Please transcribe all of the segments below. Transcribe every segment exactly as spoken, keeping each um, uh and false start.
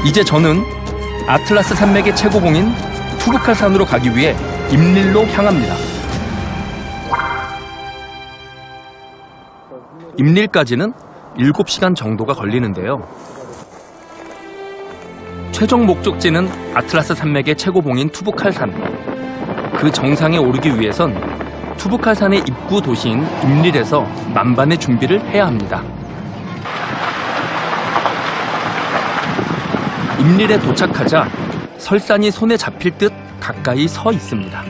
이제 저는 아틀라스 산맥의 최고봉인 투브칼산으로 가기 위해 임릴로 향합니다. 임릴까지는 일곱 시간 정도가 걸리는데요. 최종 목적지는 아틀라스 산맥의 최고봉인 투브칼산. 그 정상에 오르기 위해선 투브칼산의 입구 도시인 임릴에서 만반의 준비를 해야 합니다. 임릴에 도착하자 설산이 손에 잡힐 듯 가까이 서 있습니다.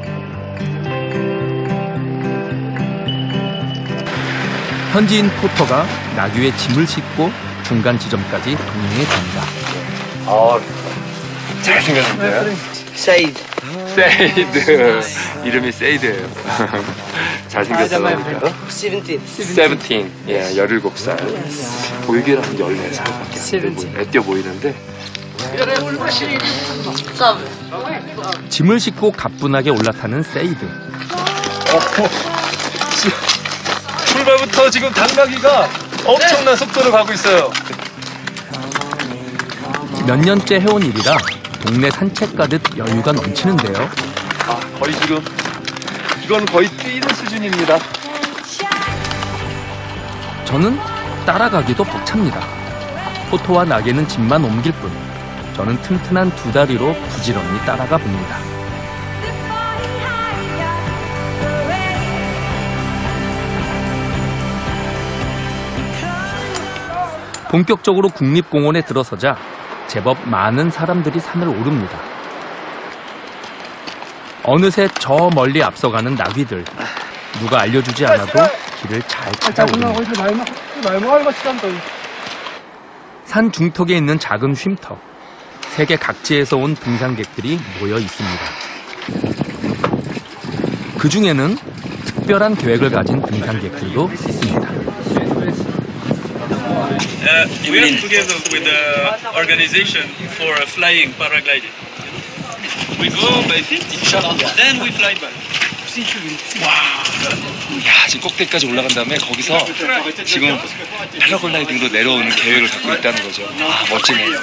현지인 포터가 나귀에 짐을 싣고 중간 지점까지 동행해 줍니다. 아, 잘생겼는데요? 세이드. 세이드. 이름이 세이드예요. 잘생겼어. 그러니까. 세븐틴. 세븐틴. 예, 열일곱 살. 보이기로 한 열네 살밖에 안 띄어 보이는데. 짐을 싣고 가뿐하게 올라타는 세이드. 어, 출발부터 지금 당나귀가 엄청난 속도로 가고 있어요. 몇 년째 해온 일이라 동네 산책 가듯 여유가 넘치는데요. 아, 거의 지금 이건 거의 뛰는 수준입니다. 저는 따라가기도 벅찹니다. 포토와 나귀는 짐만 옮길 뿐 저는 튼튼한 두 다리로 부지런히 따라가 봅니다. 본격적으로 국립공원에 들어서자 제법 많은 사람들이 산을 오릅니다. 어느새 저 멀리 앞서가는 나귀들. 누가 알려주지 않아도 길을 잘 찾아오릅니다. 산 중턱에 있는 작은 쉼터. 세계 각지에서 온 등산객들이 모여 있습니다. 그 중에는 특별한 계획을 가진 등산객들도 있습니다. Uh, we are together with the organization for flying paragliding. We go by feet, then we fly by. 와, 야, 지금 꼭대기까지 올라간 다음에 거기서 지금 패러글라이딩으로 내려오는 계획을 갖고 있다는 거죠. 아, 멋지네요.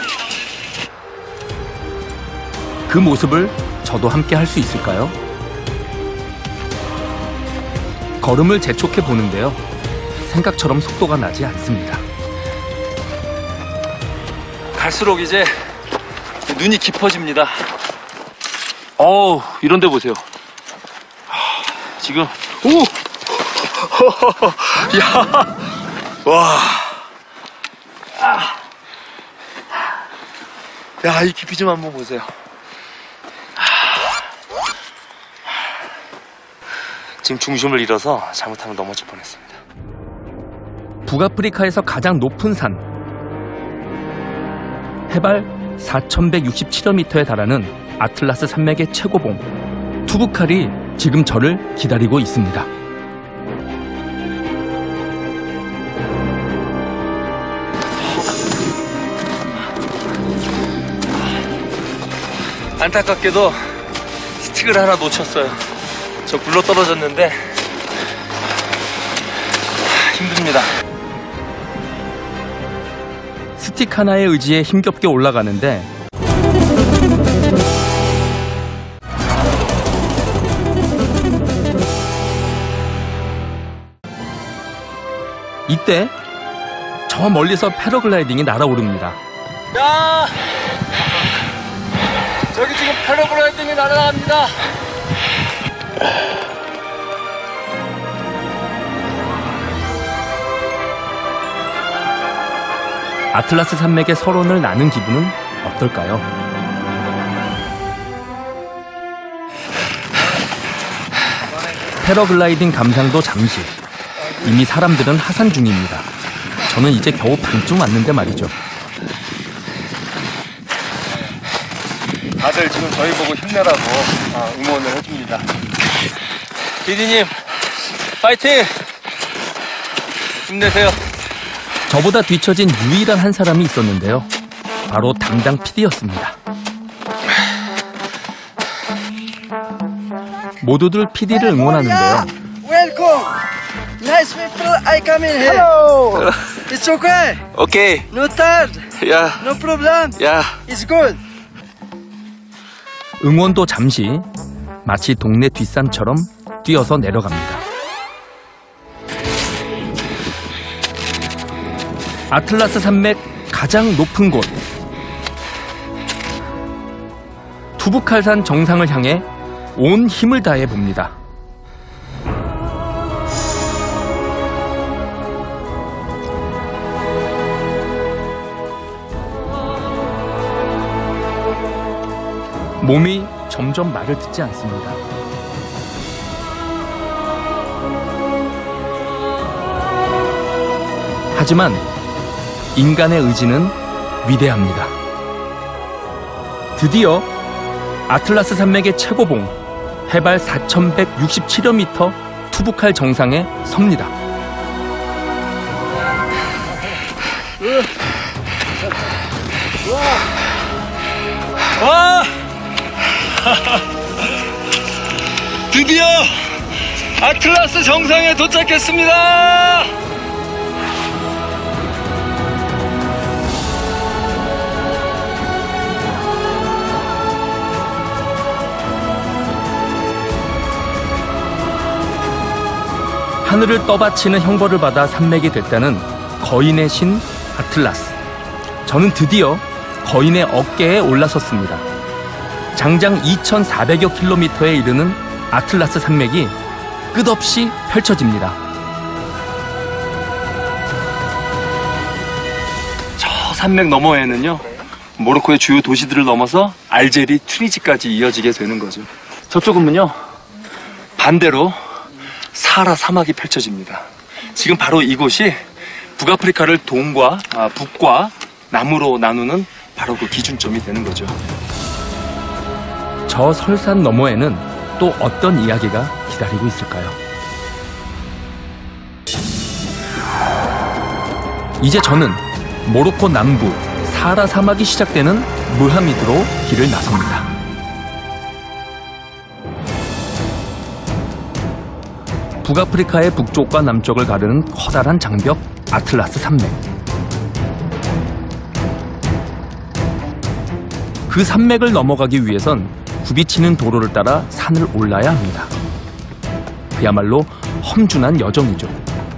그 모습을 저도 함께 할 수 있을까요? 걸음을 재촉해 보는데요. 생각처럼 속도가 나지 않습니다. 갈수록 이제 눈이 깊어집니다. 어우, 이런 데 보세요. 지금 오! 야! 와! 야, 이 깊이 좀 한번 보세요. 지금 중심을 잃어서 잘못하면 넘어질 뻔했습니다. 북아프리카에서 가장 높은 산. 해발 사천백육십칠 미터에 달하는 아틀라스 산맥의 최고봉 투브칼이 지금 저를 기다리고 있습니다. 안타깝게도 스틱을 하나 놓쳤어요. 저 굴러 떨어졌는데 힘듭니다. 스틱 하나에 의지해 힘겹게 올라가는데 이때 저 멀리서 패러글라이딩이 날아오릅니다. 야! 저기 지금 패러글라이딩이 날아갑니다. 아틀라스 산맥의 설원을 나는 기분은 어떨까요? 패러글라이딩 감상도 잠시. 이미 사람들은 하산 중입니다. 저는 이제 겨우 반쯤 왔는데 말이죠. 다들 지금 저희 보고 힘내라고 응원을 해줍니다. 피디님, 파이팅! 힘내세요. 저보다 뒤처진 유일한 한 사람이 있었는데요. 바로 담당 피디였습니다. 모두들 피디를 응원하는데요. Welcome. Nice people. I come in here. Hello. It's okay. 오케이. No tired. 야, No problem. 야. It's good. 응원도 잠시 마치 동네 뒷산처럼 뛰어서 내려갑니다. 아틀라스 산맥 가장 높은 곳 투북칼산 정상을 향해 온 힘을 다해 봅니다. 몸이 점점 말을 듣지 않습니다. 하지만 인간의 의지는 위대합니다. 드디어 아틀라스 산맥의 최고봉 해발 사천백육십칠여 미터 투북칼 정상에 섭니다. 와! 드디어 아틀라스 정상에 도착했습니다. 하늘을 떠받치는 형벌을 받아 산맥이 됐다는 거인의 신 아틀라스. 저는 드디어 거인의 어깨에 올라섰습니다. 장장 이천사백여 킬로미터에 이르는 아틀라스 산맥이 끝없이 펼쳐집니다. 저 산맥 너머에는요, 모로코의 주요 도시들을 넘어서 알제리, 튀니지까지 이어지게 되는 거죠. 저쪽은요, 반대로 사하라 사막이 펼쳐집니다. 지금 바로 이곳이 북아프리카를 동과 아, 북과 남으로 나누는 바로 그 기준점이 되는 거죠. 저 설산 너머에는 또 어떤 이야기가 기다리고 있을까요? 이제 저는 모로코 남부 사하라 사막이 시작되는 무하미드로 길을 나섭니다. 북아프리카의 북쪽과 남쪽을 가르는 커다란 장벽 아틀라스 산맥. 그 산맥을 넘어가기 위해선 굽이치는 도로를 따라 산을 올라야 합니다. 그야말로 험준한 여정이죠.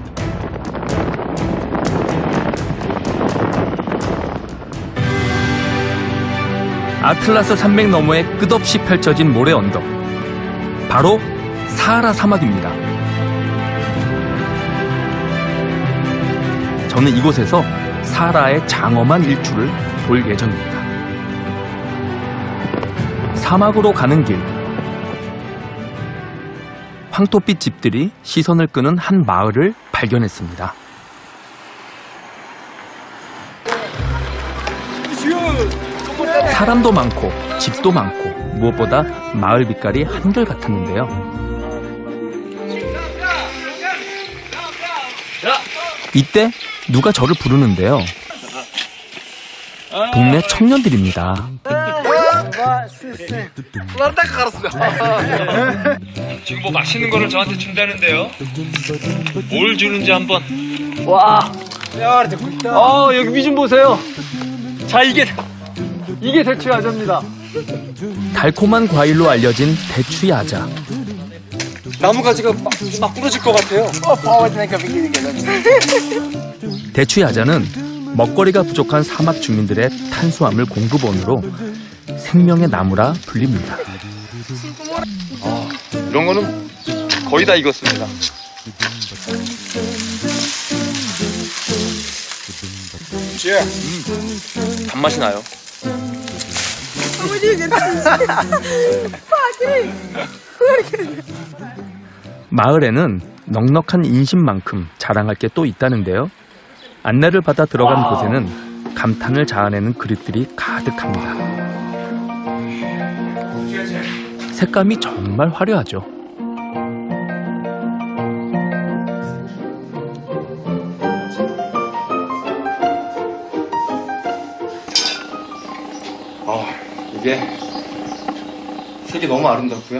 아틀라스 산맥 너머에 끝없이 펼쳐진 모래 언덕. 바로 사하라 사막입니다. 저는 이곳에서 사하라의 장엄한 일출을 볼 예정입니다. 사막으로 가는 길. 황토빛 집들이 시선을 끄는 한 마을을 발견했습니다. 사람도 많고 집도 많고 무엇보다 마을 빛깔이 한결같았는데요. 이때 누가 저를 부르는데요. 동네 청년들입니다. 지금 뭐 맛있는 거를 저한테 준다는데요. 뭘 주는지 한번. 와, 어 여기 위 좀 보세요. 자, 이게 이게 대추 야자입니다. 달콤한 과일로 알려진 대추 야자. 나무가지가 막, 막 부러질 것 같아요. 대추 야자는 먹거리가 부족한 사막 주민들의 탄수화물 공급원으로 생명의 나무라 불립니다. 아, 이런 거는 거의 다 익었습니다. 음, 단맛이 나요. 마을에는 넉넉한 인심만큼 자랑할 게 또 있다는데요. 안내를 받아 들어간 와우. 곳에는 감탄을 자아내는 그릇들이 가득합니다. 색감이 정말 화려하죠. 어, 이게 색이 너무 아름답고요.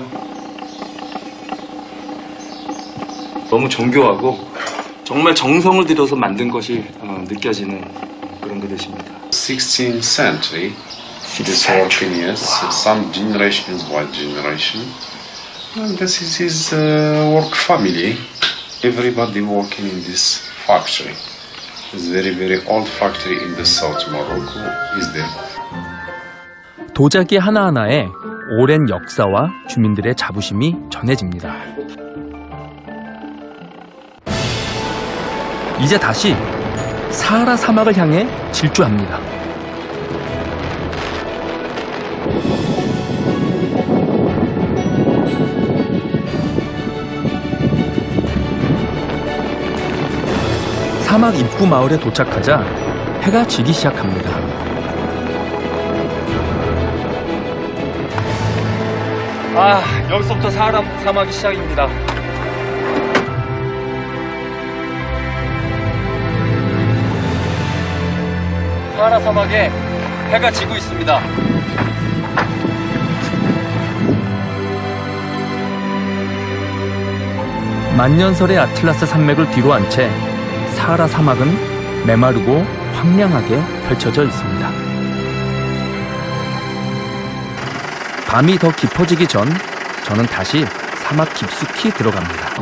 너무 정교하고 정말 정성을 들여서 만든 것이 어, 느껴지는 그런 그릇입니다. sixteenth century. This working, yes, some generations by generation. And this is his uh, work family. Everybody working in this factory. It's very, very old factory in the South Morocco is there. 도자기 하나하나에 오랜 역사와 주민들의 자부심이 전해집니다. 이제 다시 사하라 사막을 향해 질주합니다. 사막 입구 마을에 도착하자 해가 지기 시작합니다. 아, 여기서부터 사하라 사막이 시작입니다. 사하라 사막에 해가 지고 있습니다. 만년설의 아틀라스 산맥을 뒤로 한 채 사하라 사막은 메마르고 황량하게 펼쳐져 있습니다. 밤이 더 깊어지기 전 저는 다시 사막 깊숙이 들어갑니다.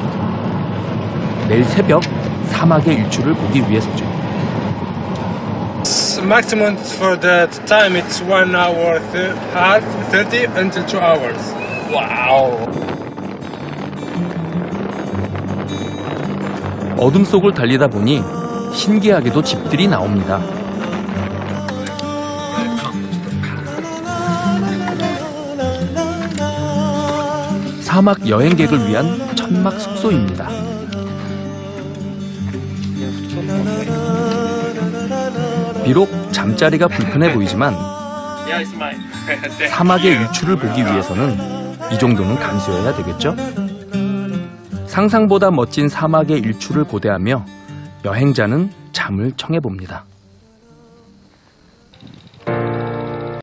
내일 새벽 사막의 일출을 보기 위해서죠. Maximum for the time it's one hour half thirty until two hours. 와우. 어둠 속을 달리다 보니 신기하게도 집들이 나옵니다. 사막 여행객을 위한 천막 숙소입니다. 비록 잠자리가 불편해 보이지만 사막의 일출을 보기 위해서는 이 정도는 감수해야 되겠죠? 상상보다 멋진 사막의 일출을 고대하며 여행자는 잠을 청해봅니다.